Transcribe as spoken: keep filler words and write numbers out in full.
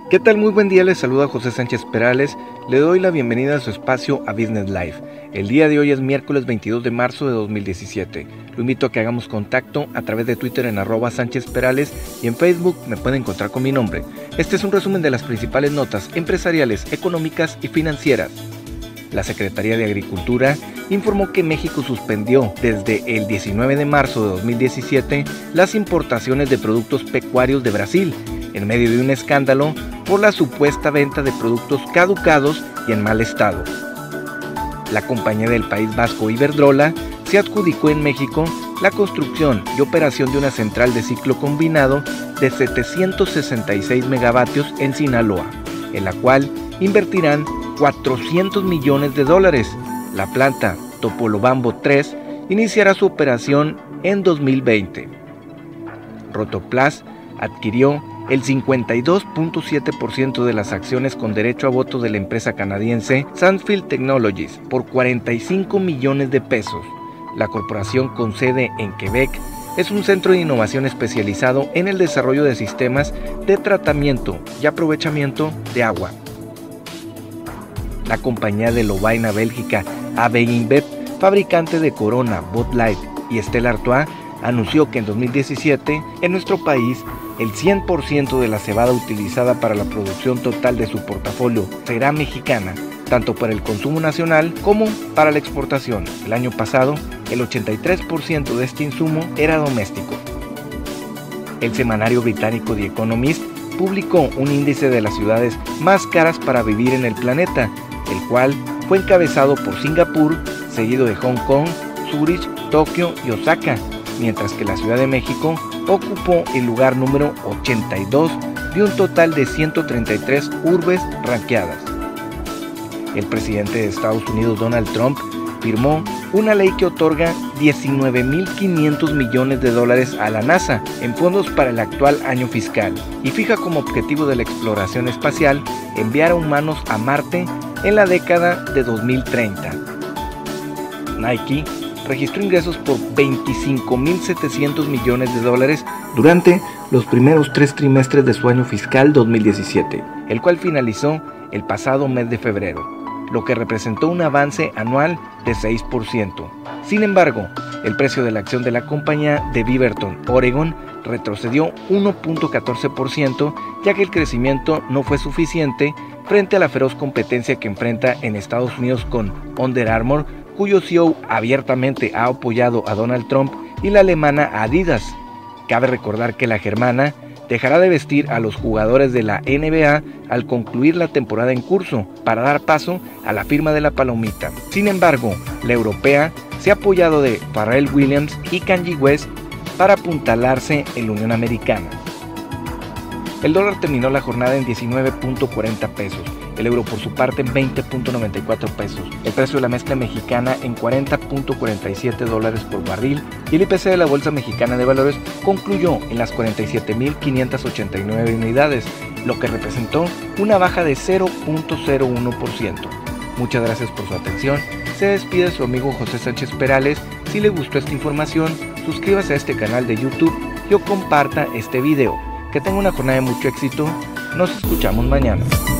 ¿Qué tal? Muy buen día, les saluda José Sánchez Perales, le doy la bienvenida a su espacio a Business Life. El día de hoy es miércoles veintidós de marzo de dos mil diecisiete. Lo invito a que hagamos contacto a través de Twitter en arroba Sánchez Perales y en Facebook me pueden encontrar con mi nombre. Este es un resumen de las principales notas empresariales, económicas y financieras. La Secretaría de Agricultura informó que México suspendió desde el diecinueve de marzo de dos mil diecisiete las importaciones de productos pecuarios de Brasil, en medio de un escándalo por la supuesta venta de productos caducados y en mal estado. La compañía del País Vasco Iberdrola se adjudicó en México la construcción y operación de una central de ciclo combinado de setecientos sesenta y seis megavatios en Sinaloa, en la cual invertirán cuatrocientos millones de dólares. La planta Topolobampo tres iniciará su operación en dos mil veinte. Rotoplas adquirió el cincuenta y dos punto siete por ciento de las acciones con derecho a voto de la empresa canadiense Sandfield Technologies por cuarenta y cinco millones de pesos. La corporación con sede en Quebec es un centro de innovación especializado en el desarrollo de sistemas de tratamiento y aprovechamiento de agua. La compañía de Lovaina Bélgica A B InBev, fabricante de Corona, Bud Light y Stella Artois, anunció que en dos mil diecisiete en nuestro país el cien por ciento de la cebada utilizada para la producción total de su portafolio será mexicana, tanto para el consumo nacional como para la exportación. El año pasado, el ochenta y tres por ciento de este insumo era doméstico. El semanario británico The Economist publicó un índice de las ciudades más caras para vivir en el planeta, el cual fue encabezado por Singapur, seguido de Hong Kong, Zúrich, Tokio y Osaka, mientras que la Ciudad de México ocupó el lugar número ochenta y dos de un total de ciento treinta y tres urbes ranqueadas. El presidente de Estados Unidos, Donald Trump, firmó una ley que otorga diecinueve mil quinientos millones de dólares a la NASA en fondos para el actual año fiscal y fija como objetivo de la exploración espacial enviar a humanos a Marte en la década de dos mil treinta. Nike registró ingresos por veinticinco mil setecientos millones de dólares durante los primeros tres trimestres de su año fiscal dos mil diecisiete, el cual finalizó el pasado mes de febrero, lo que representó un avance anual de seis por ciento. Sin embargo, el precio de la acción de la compañía de Beaverton, Oregon, retrocedió uno punto catorce por ciento, ya que el crecimiento no fue suficiente frente a la feroz competencia que enfrenta en Estados Unidos con Under Armour, cuyo C E O abiertamente ha apoyado a Donald Trump, y la alemana Adidas. Cabe recordar que la germana dejará de vestir a los jugadores de la N B A al concluir la temporada en curso, para dar paso a la firma de la palomita. Sin embargo, la europea se ha apoyado de Pharrell Williams y Kanye West para apuntalarse en la Unión Americana. El dólar terminó la jornada en diecinueve punto cuarenta pesos, el euro por su parte en veinte punto noventa y cuatro pesos, el precio de la mezcla mexicana en cuarenta punto cuarenta y siete dólares por barril y el I P C de la Bolsa Mexicana de Valores concluyó en las cuarenta y siete mil quinientas ochenta y nueve unidades, lo que representó una baja de cero punto cero uno por ciento. Muchas gracias por su atención. Se despide su amigo José Sánchez Perales. Si le gustó esta información, suscríbase a este canal de YouTube y o comparta este video. Que tenga una jornada de mucho éxito. Nos escuchamos mañana.